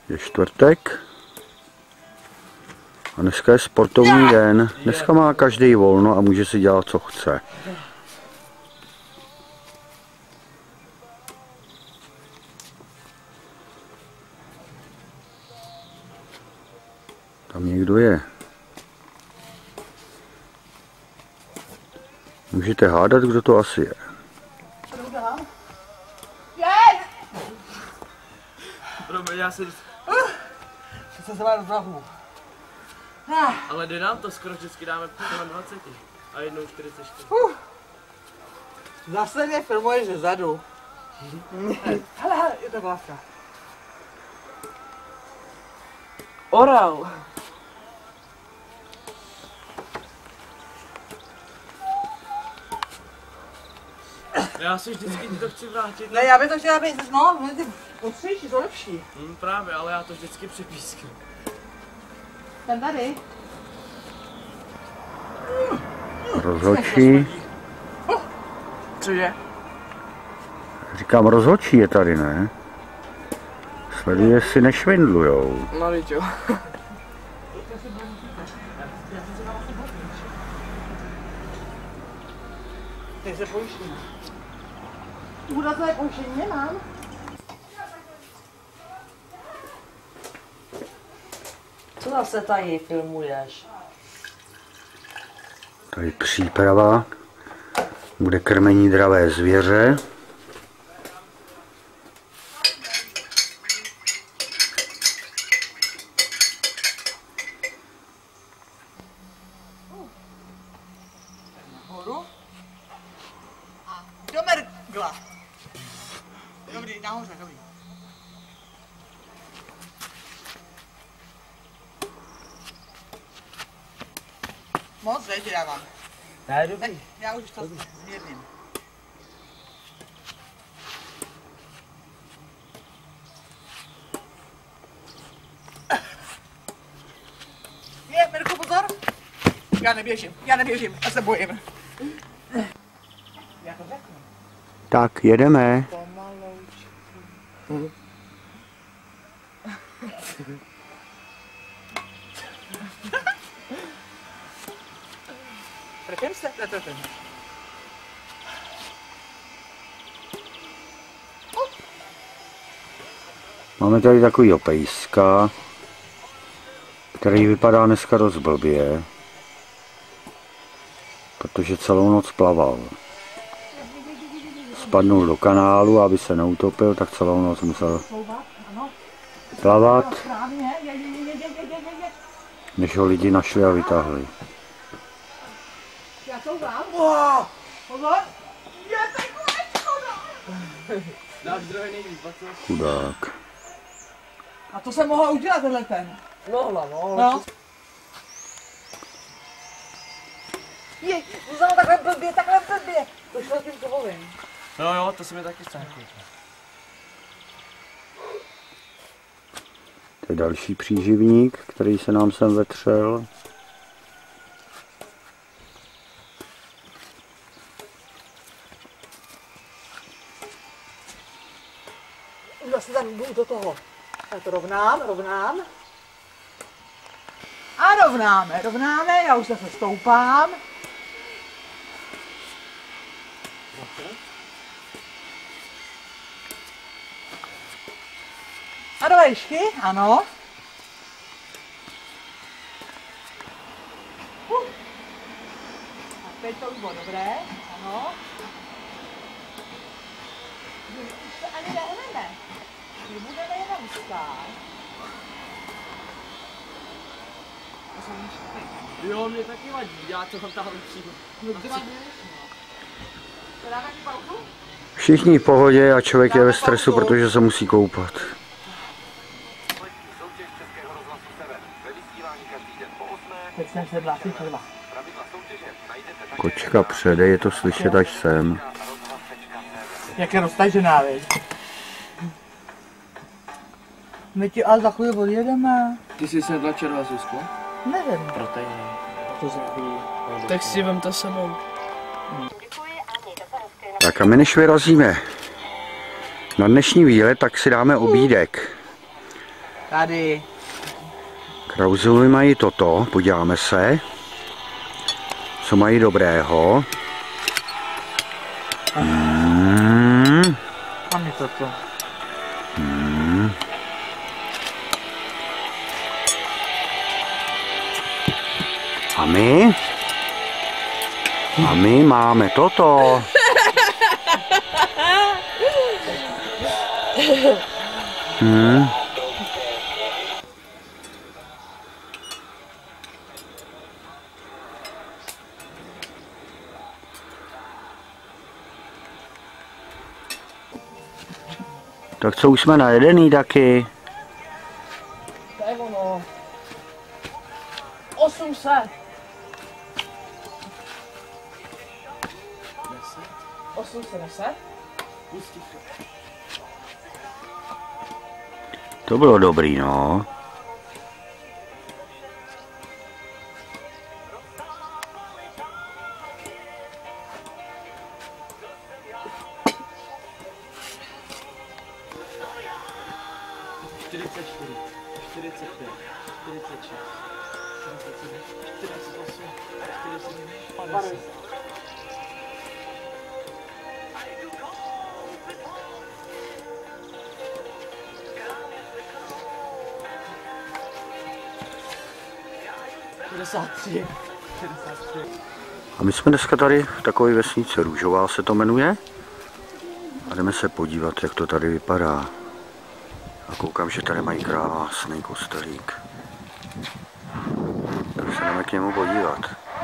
Je čtvrtek a dneska je sportovní den. Dneska má každý volno a může si dělat, co chce. Tam někdo je. Můžete hádat, kdo to asi je. Já se do Prahu. Ale jde nám to, skoro vždycky dáme 20 a jednou 44. Zase mě filmuješ zezadu. Hele, je to vláska. Oral. Já si vždycky to chci vrátit. Ne, já bych to chtěla být, no, ty ostřejší, jsou lepší. Právě, ale já to vždycky přepísknu. Ten tady. Rozhodčí. Cože? Říkám, rozhodčí je tady, ne? Sleduje, jestli nešvindlujou. No, víš jo. Teď se pojištíme. Úrazové pojištění nemám. Co zase tady filmuješ? Tady příprava. Bude krmení dravé zvěře. Nahoru. A do mergla. Dobrý, nahoře, dobrý. Moc veď dávám. Ne, dobrý. Já už to zmírním. Je, Mirku, pozor. Já neběžím, já se bojím. Já to řeknu. Tak, jedeme. Pomaloučku. Trefím se? Netrefím. Máme tady takovýho pejska, který vypadá dneska dost blbě, protože celou noc plaval. Spadnul do kanálu, aby se neutopil, tak celou noc musel plavat, než ho lidi našli a vytáhli. Já couvám. Wow. Pozor. Je takové škoda. Dáš druhý nejvíc, Chudák. A to jsem mohla udělat tenhle ten. Mohla, no. No. Je, Zuzano, takhle blbě. To šlo tím kovolím. No jo, to se mi taky stane. To je další příživník, který se nám sem vetřel. Zase tam jdu do toho. Já to rovnám. A rovnáme, já už zase stoupám. A do výšky, ano. A teď to už bylo dobré, ano. Už se ani nehneme. My budeme jenom stát. Jo, mě taky vadí, já to tam přijdu. No ty máš to dáme ti pauzu? Všichni v pohodě a člověk je ve stresu, protože se musí koupat. Teď jsem se vlásí třeba. Kočka přede, je to slyšet až sem. Jak je roztažená, viď? My ti ale za chvíli odjedeme. Ty jsi sedla červa, Zuzko? Nevím. Proteiny. To zdraví. Tak si vem to sebou. Tak a my než vyrazíme na dnešní výlet, tak si dáme obídek. Tady. Krauzovi mají toto, podíváme se, co mají dobrého. Mám je toto. A my? A my máme toto. Tak co, už jsme najedený taky? To je ono. 800. 810? To bylo dobrý, no. A my jsme dneska tady v takové vesnici Růžová se to jmenuje. A jdeme se podívat, jak to tady vypadá. A koukám, že tady mají krásný kostelík. Tak se jdeme k němu podívat.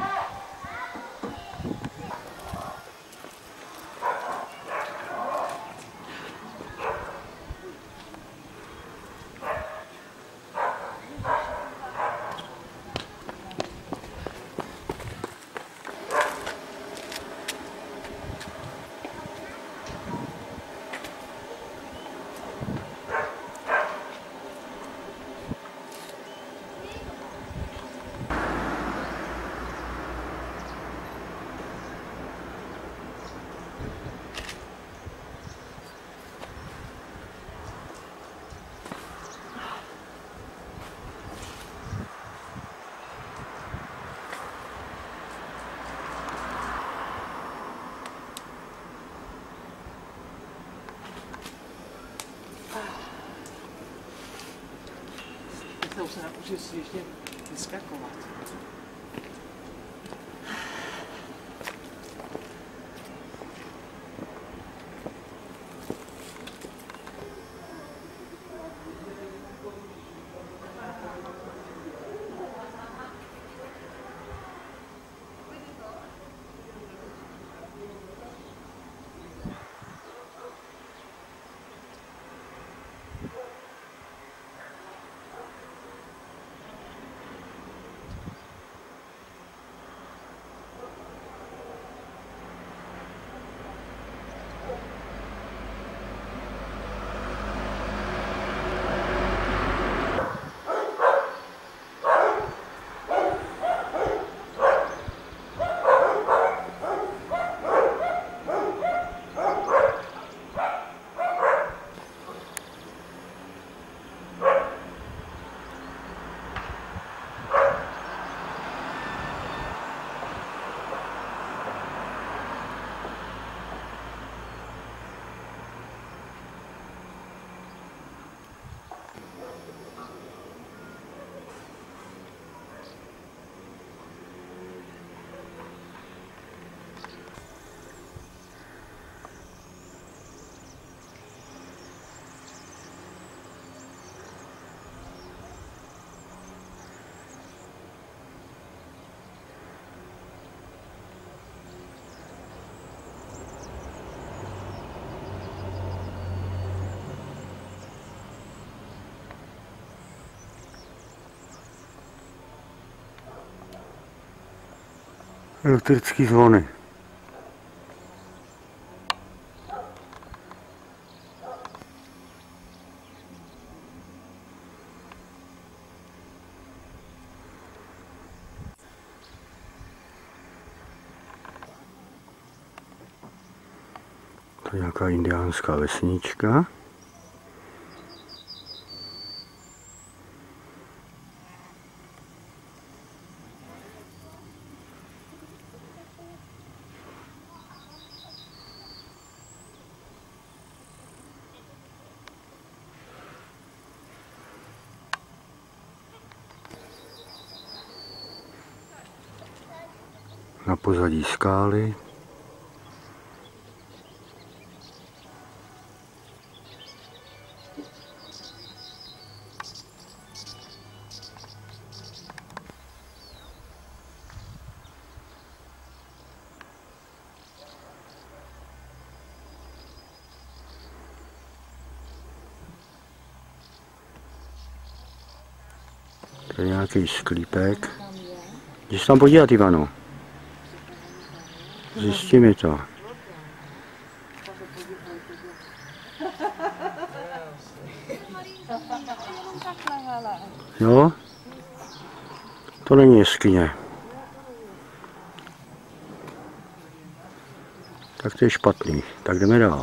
To už se naučil si ještě vyskakovat. Elektrický zvony. To je nějaká indiánská vesnička. Na pozadí skály. To je nějaký sklípek. Jdi se tam podívat, Ivano. Zjistí mi to. Jo? To není jeskyně. Tak to je špatný. Tak jdeme dál.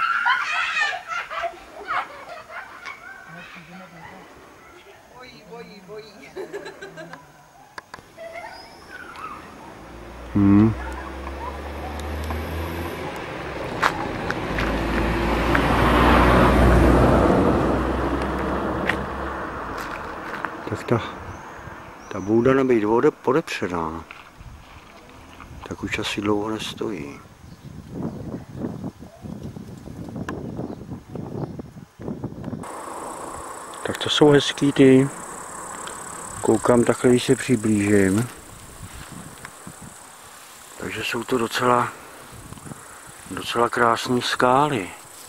Tak ta bouda nebýt podepřená, tak už asi dlouho nestojí. Tak to jsou hezký ty. Koukám takhle, když se přiblížím. Takže jsou to docela krásné skály.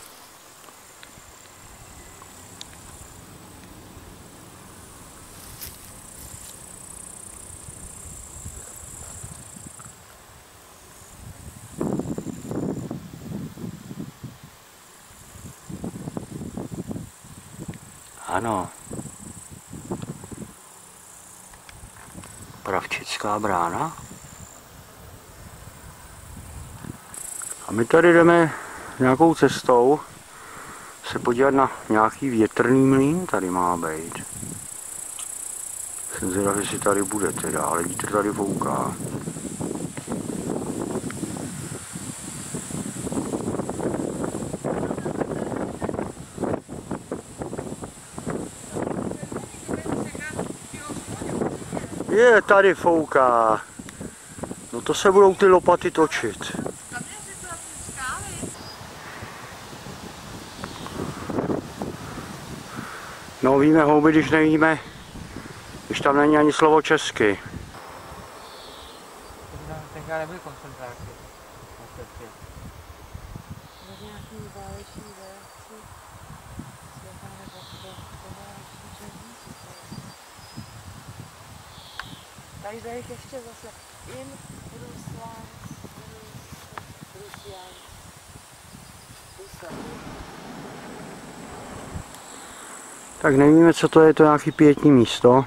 Ano. Pravčická brána. A my tady jdeme nějakou cestou se podívat na nějaký větrný mlýn, tady má být. Jsem zvědav, jestli tady bude teda, ale vítr tady fouká. Je, tady fouká. No to se budou ty lopaty točit. No víme houby, když nevíme, když tam není ani slovo česky. Tenkrát nebyly koncentráky. Nějaký váleční reakci světa nebo poválečný černíci. Tady je ještě zase in Ruslans. Tak nevíme, co to je nějaký pietní místo.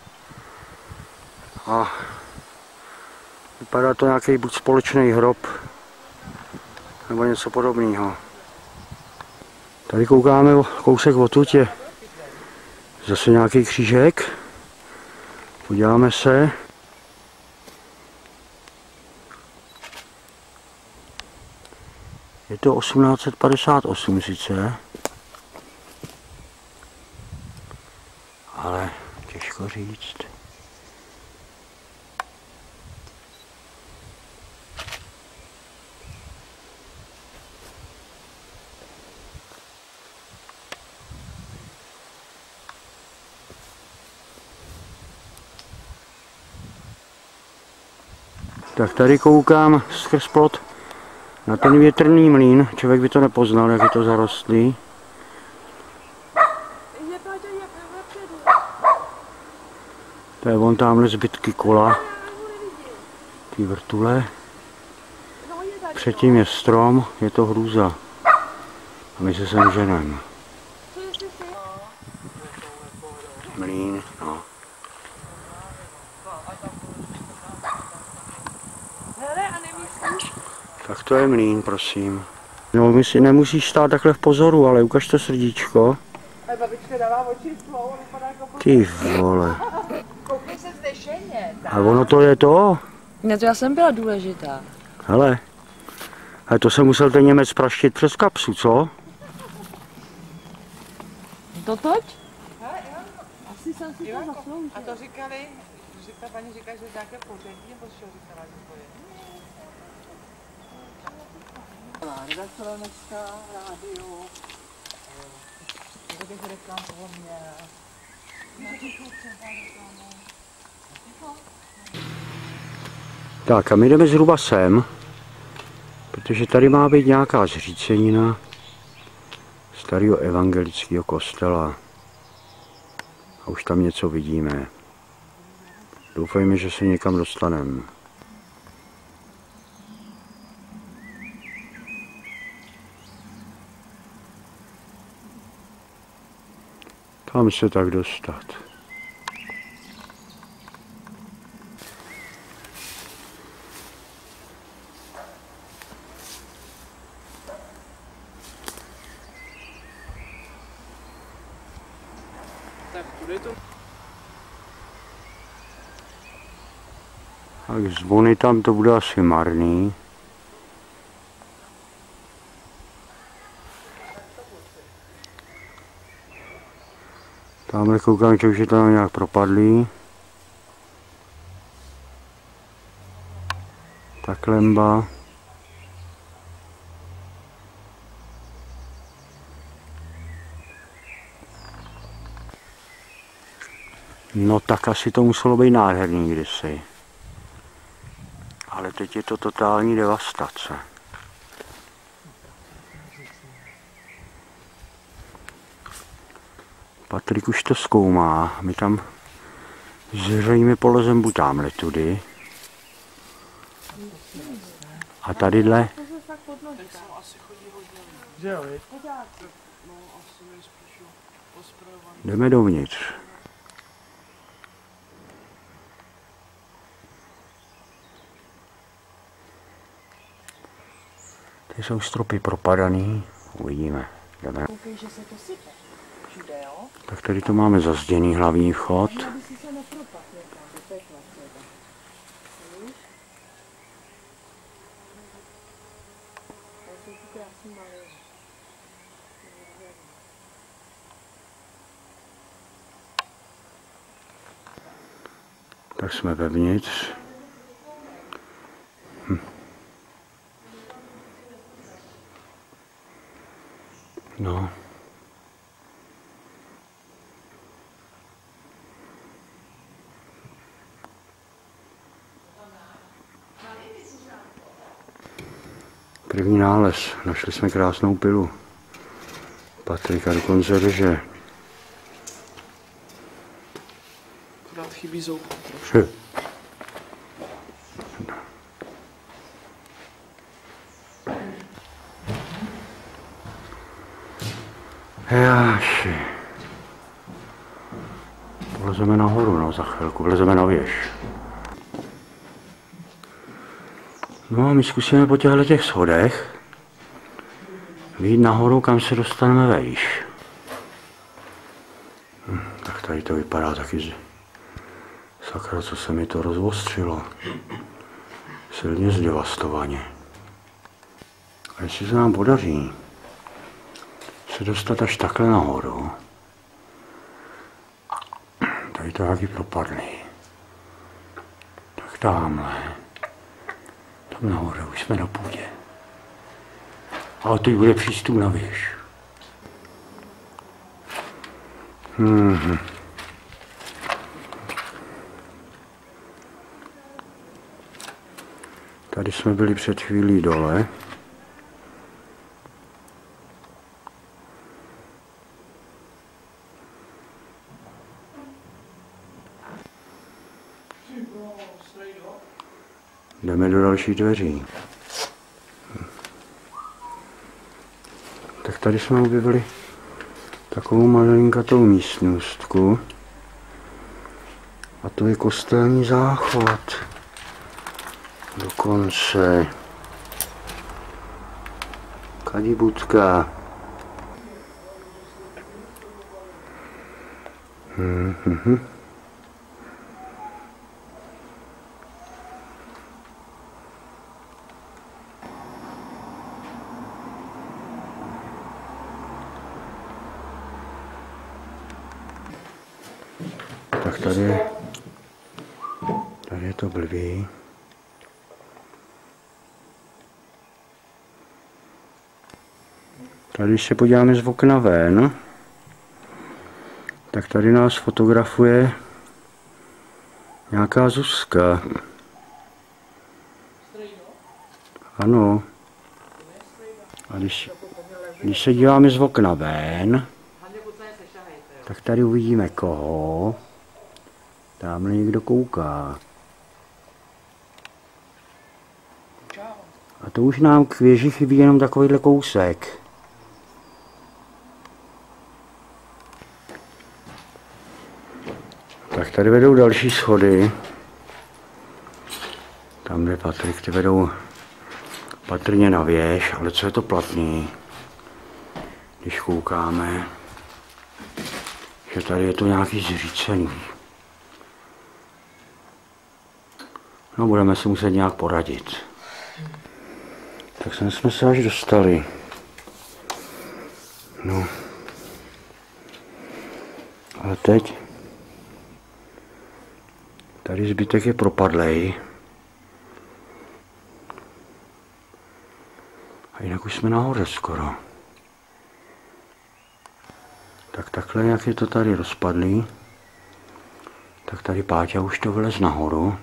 A vypadá to nějaký buď společný hrob, nebo něco podobného. Tady koukáme o kousek odtud, je zase nějaký křížek. Podíváme se. Je to 1858 sice, ale těžko říct. Tak tady koukám skrz plot na ten větrný mlýn. Člověk by to nepoznal, jak je to zarostlý. To je von tamhle zbytky kola, ty vrtule. Předtím je strom, je to hrůza. A my se sem ženeme. Mlýn, no. Tak to je mlýn, prosím. No, my si nemusíš stát takhle v pozoru, ale ukaž to srdíčko. Ty vole. Koukej se zdešeně. A ono to je to? Ne, to já jsem byla důležitá. Hele. Ale to se musel ten Němec praštit přes kapsu, co? To toť? Asi jsem si to zasloužil. A to říkali, že ta paní říká, že nějaké pořadí, nebo co říkala, že to je? Redaktora dneska rádio. To bych reklam toho měl. Tak a my jdeme zhruba sem, protože tady má být nějaká zřícenina starého evangelického kostela. A už tam něco vidíme. Doufejme, že se někam dostaneme. Tam se tak dostat. Tak, tudy to. Tak zvony tam to bude asi marný. Tamhle koukám, že už je tam nějak propadlý. Ta klemba. No tak asi to muselo být nádherný kdysi. Ale teď je to totální devastace. Patrik už to zkoumá, my tam zřejmě polezem buď tamhle tudy. A tadyhle. Jdeme dovnitř. Ty jsou stropy propadaný, uvidíme. Jdeme. Tak tady to máme zazděný hlavní vchod. Tak jsme vevnitř. No. První nález. Našli jsme krásnou pilu. Patrika dokonce drže. Akorát chybí zoub. Jáši. Vlezeme nahoru, no, za chvilku. Vlezeme na věž. No a my zkusíme po těch schodech vyjít nahoru, kam se dostaneme vejš. Tak tady to vypadá taky sakra, co se mi to rozostřilo. Silně zdevastovaně. A jestli se nám podaří se dostat až takhle nahoru, tady to taky propadly. Tak tamhle. Tam nahoru, už jsme na půdě. Ale teď bude přístup na věž. Tady jsme byli před chvílí dole. Jdeme do dalších dveří. Tak tady jsme objevili takovou malinkatou místnostku. A to je kostelní záchod. Dokonce. Kadibudka. Tak tady je to blbý. Tady, když se podíváme z okna ven, tak tady nás fotografuje nějaká Zuzka. Ano. A když se díváme z okna ven, tak tady uvidíme koho. Tamhle někdo kouká. A to už nám k věži chybí jenom takovýhle kousek. Tak tady vedou další schody. Tam, kde Patrik, ty vedou patrně na věž, ale co je to platný, když koukáme, že tady je to nějaký zřícený. No, budeme se muset nějak poradit. Tak jsme se až dostali. No. Ale teď tady zbytek je propadlej. A jinak už jsme nahoře skoro. Tak takhle, jak je to tady rozpadlý, tak tady Páťa už to vylez nahoru.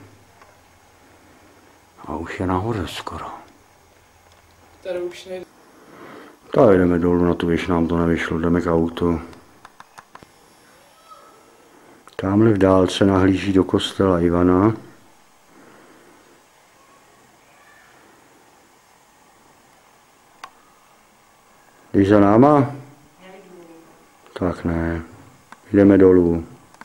A už je nahoře skoro. Tady už nejde. Tak jdeme dolů na tu věž, nám to nevyšlo, jdeme k autu. Tamhle v dálce nahlíží do kostela Ivana. Jdeš za náma? Tak ne. Jdeme dolů.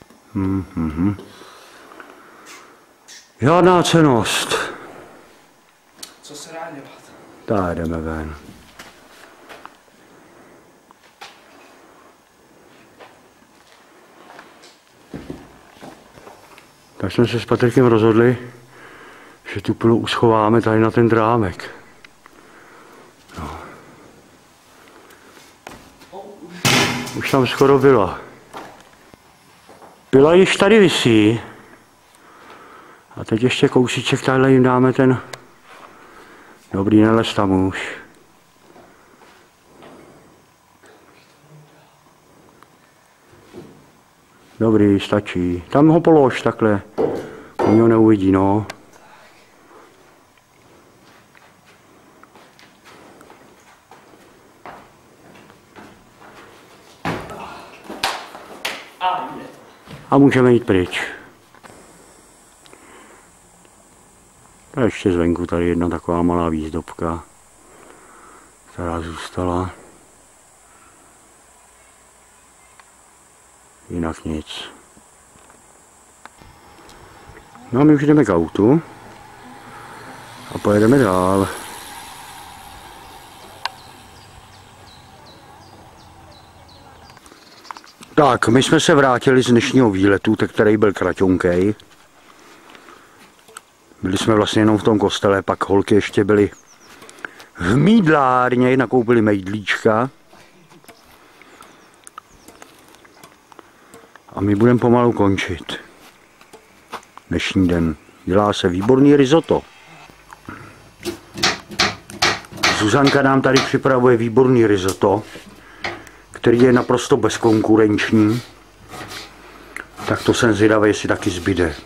Žádná cennost. Co se dá dělat? Tak jdeme ven. Tak jsme se s Patrikem rozhodli, že tu pilu uschováme tady na ten drámek. No. Už tam skoro byla. Pila již tady visí. A teď ještě kousíček tadyhle jim dáme ten... Dobrý, nelez tam už. Dobrý, stačí. Tam ho polož takhle. Oni ho neuvidí, no. A můžeme jít pryč. A ještě zvenku tady jedna taková malá výzdobka, která zůstala. Jinak nic. No a my už jdeme k autu a pojedeme dál. Tak, my jsme se vrátili z dnešního výletu, který byl kratonkej. Byli jsme vlastně jenom v tom kostele, pak holky ještě byly v mýdlárně, nakoupili mejdlíčka. A my budeme pomalu končit. Dnešní den. Dělá se výborný risotto. Zuzanka nám tady připravuje výborný risotto, který je naprosto bezkonkurenční. Tak to jsem zvědavý, jestli taky zbyde.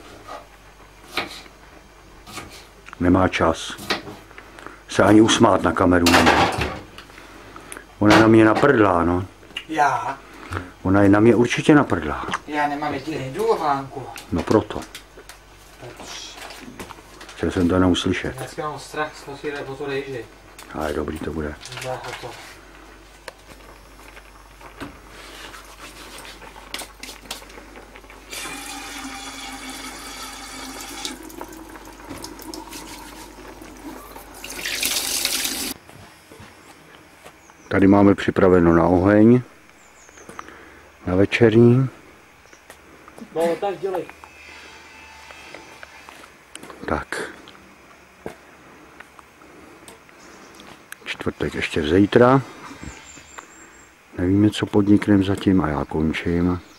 Nemá čas se ani usmát na kameru nemá. Ona na mě naprdlá, no. Já? Ona je na mě určitě naprdlá. Já nemám jediný důvánku. No proto. Chtěl jsem to jenom uslyšet. Dneska mám strach, zkusí jde po to dejži. Ale dobrý to bude. Tady máme připraveno na oheň, na večerní. No tak dělej. Tak. Čtvrtek ještě zítra. Nevíme, co podnikneme zatím a já končím.